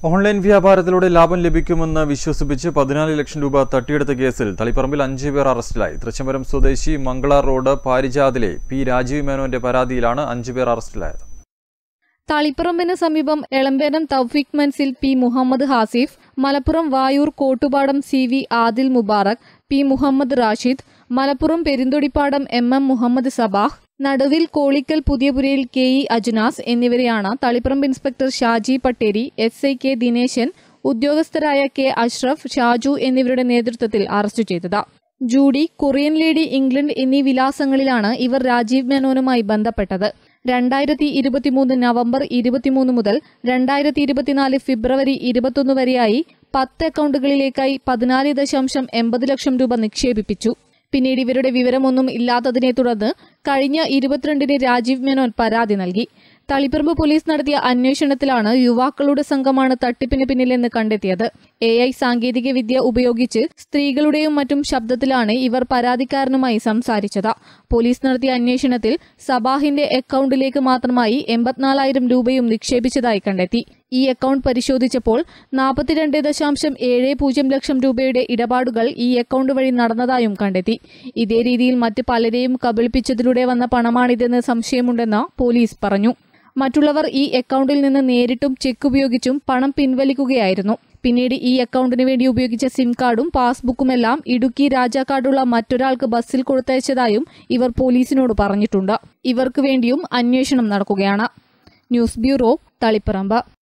Online വ്യാപാരത്തിലൂടെ ലാഭം ലഭിക്കുമെന്ന് വിശ്വസിപ്പിച്ച് 14 ലക്ഷം രൂപ തട്ടിയെടുത്ത കേസിൽ തളിപ്പറമ്പിൽ 5 പേർ അറസ്റ്റിലായി. തൃച്ചംബരം സ്വദേശി മംഗളാർ റോഡ് പാരിജാതിലെ പി രാജീവ് മേനോന്റെ പരാതിയിലാണ് 5 പേർ അറസ്റ്റിലായത്. തളിപ്പറമ്പിന് സമീപം Elambenam Thoufeeq Manzil P Muhammad Hasif, Malappuram Vayur Kottupadam CV Adil Mubarak, P Muhammad Rashid, Malappuram Perinthodippadam MM Muhammad Sabah, Naduvil Kolikkal Puthiyapurayil KE Ajnas എന്നിവരെയാണ് Thaliparamba inspector Shaji Patteri, SI K Dineshan, ഉദ്യോഗസ്ഥരായ K അഷ്റഫ്, ഷാജു എന്നിവരുടെ നേതൃത്വത്തിൽ അറസ്റ്റ് ചെയ്തത്. ജൂഡി, കൊറിയൻ ലേഡി, ഇംഗ്ലണ്ട് എന്നീ വിലാസങ്ങളിലാണ് ഇവർ രാജീവ് മേനോനുമായി ബന്ധപ്പെട്ടത്. 2023 നവംബർ 23 മുതൽ 2024 ഫെബ്രുവരി 21 വരെയായി 10 അക്കൗണ്ടുകളിലേക്കായി 14.80 ലക്ഷം രൂപ നിക്ഷേപിപ്പിച്ചു. പിന്നീട് ഇവരുടെ വിവരമൊന്നും ഇല്ലാത്തതിനെ തുടർന്ന് കഴിഞ്ഞ 22-ന് രാജീവ് മേനോൻ പരാതി നൽകി. തളിപ്പറമ്പ് പോലീസ് നടത്തിയ അന്വേഷണത്തിലാണ് യുവാക്കളുടെ സംഘമാണ് തട്ടിപ്പിന് പിന്നിലെന്ന് കണ്ടെത്തിയത്. AI സാങ്കേതിക വിദ്യ ഉപയോഗിച്ച് സ്ത്രീകളുടെയും മറ്റും ശബ്ദത്തിലാണ് ഇവർ പരാതിക്കാരനുമായി സംസാരിച്ചത്. പോലീസ് നടത്തിയ അന്വേഷണത്തിൽ സബാഹിന്റെ അക്കൗണ്ടിലേക്ക് മാത്രമായി 84,000 രൂപയും നിക്ഷേപിച്ചതായി കണ്ടെത്തി. ഈ അക്കൗണ്ട് പരിശോധിച്ചപ്പോൾ 42.70 ലക്ഷം രൂപയുടെ ഇടപാടുകൾ ഈ അക്കൗണ്ട് വഴി നടന്നതായും കണ്ടെത്തി. ഇതേ രീതിയിൽ മറ്റ് പലരെയും കബളിപ്പിച്ചതിലൂടെ വന്ന പണമാണിതെന്ന് സംശയമുണ്ടെന്ന് പോലീസ് പറഞ്ഞു. മറ്റുള്ളവർ ഈ അക്കൗണ്ടിൽ നിന്ന് നേരിട്ടും ചെക്ക് ഉപയോഗിച്ചും പണം പിൻവലിക്കുകയായിരുന്നു. പിന്നീട് ഈ അക്കൗണ്ടിന് വേണ്ടി ഉപയോഗിച്ച സിം കാർഡും പാസ്ബുക്കുമെല്ലാം ഇടുക്കി രാജാക്കാടുള്ള മറ്റൊരാൾക്ക് ബസ്സിൽ കൊടുത്തയച്ചതായും ഇവർ പോലീസിനോട് പറഞ്ഞിട്ടുണ്ട്. ഇവർക്ക് വേണ്ടിയും അന്വേഷണം നടക്കുകയാണ്. News bureau, Taliparamba.